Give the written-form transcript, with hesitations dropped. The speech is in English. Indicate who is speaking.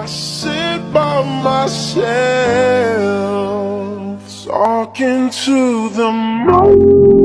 Speaker 1: I sit by myself, talking to the moon.